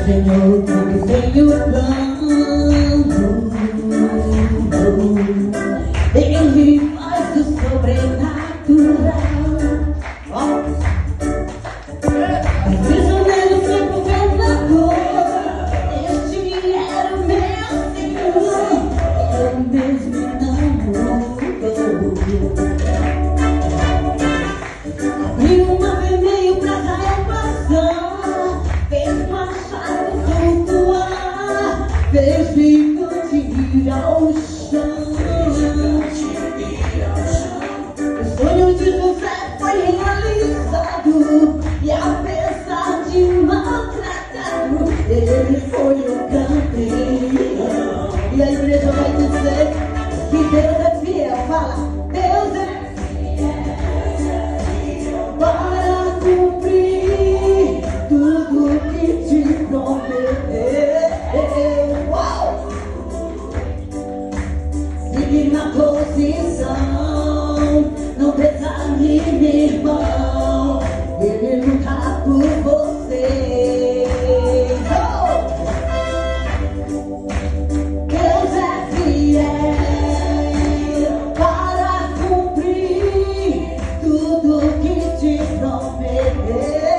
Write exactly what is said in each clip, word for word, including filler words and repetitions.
Senhor, tudo tem um plano. Ele faz o sobrenatural. Mas prisioneiro sem governador, este era o meu Senhor. Eu mesmo não mudou. Abriu um mar vermelho pra Israel passar, fez machado flutuar, fez gigante ir ao chão. O sonho de José foi realizado, e apesar de maltratado, ele foi o campeão. E a igreja vai dizer que Deus é fiel. Fala, Deus é para cumprir tudo que te prometeu. Uau! Siga na posição, não desanime, irmão. Ele luta por você. Oh! Deus é fiel para cumprir tudo que te prometeu.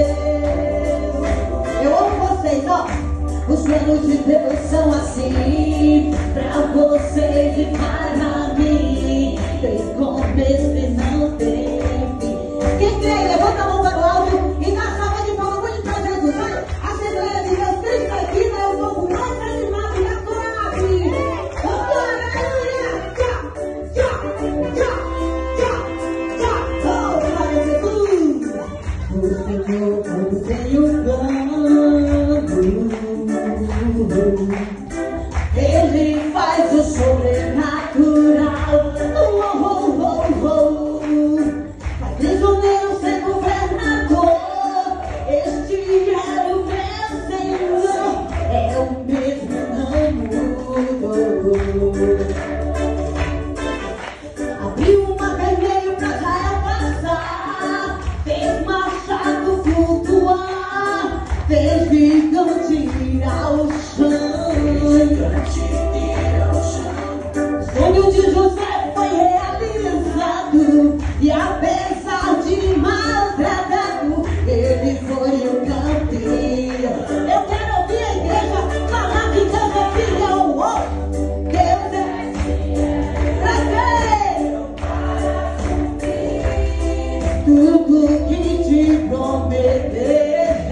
Eu amo vocês, ó. Os planos de Deus são assim, pra vocês e para mim. Tem começo e não tem fim. Quem crê, levanta a mão para o alto e dá salva de palmas muito pra Jesus. Olha, a Assembleia de Deus Cristo aqui é o povo mais animado e acorado. Vamos, aleluia! Tchau, tchau, tchau, tchau, tchau. Oh, glória a Jesus! O Senhor, o Senhor Ele faz o sobrenatural. Oh, oh, oh, oh. Faz prisioneiro ser governador. Este era o meu Senhor. É o mesmo, não mudou. Abriu um mar vermelho pra Israel passar, fez machado flutuar, fez gigante ir ao chão. O sonho de José foi realizado, e apesar de maltratado, ele foi o campeão. Eu quero ouvir a igreja falar que Deus é fiel. Oh, Deus é fiel pra quem? Tudo que te prometeu.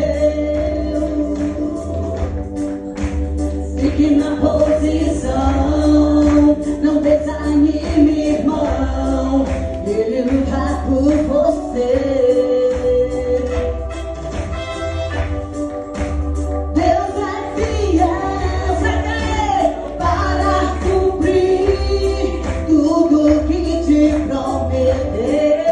Fique na posição, não desanime, irmão. Ele luta por você. Deus é fiel, sabe, para cumprir tudo que te prometeu.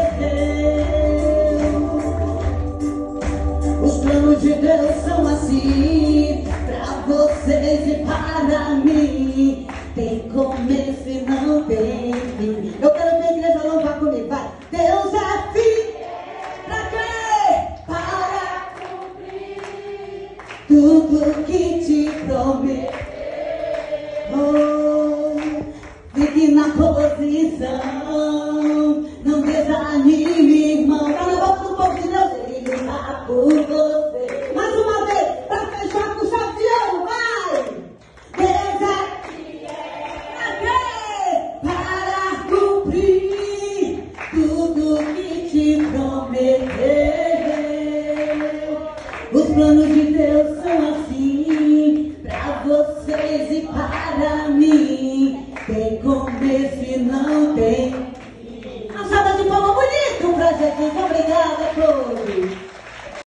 Os planos de Deus são assim, pra vocês e para mim. Tem começo e não tem fim. Eu quero ver a igreja louvar comigo, vai. Deus é fiel pra quê? Para cumprir tudo que te prometeu. Oh, fique na posição, não desanime, irmão. Tá na boca do povo de Deus, ele luta por você. Mais uma vez, pra fechar com chave de ouro, vai! Deus é fiel para cumprir tudo que te prometeu. Os planos de Deus são assim, pra vocês e para mim. Tem começo e não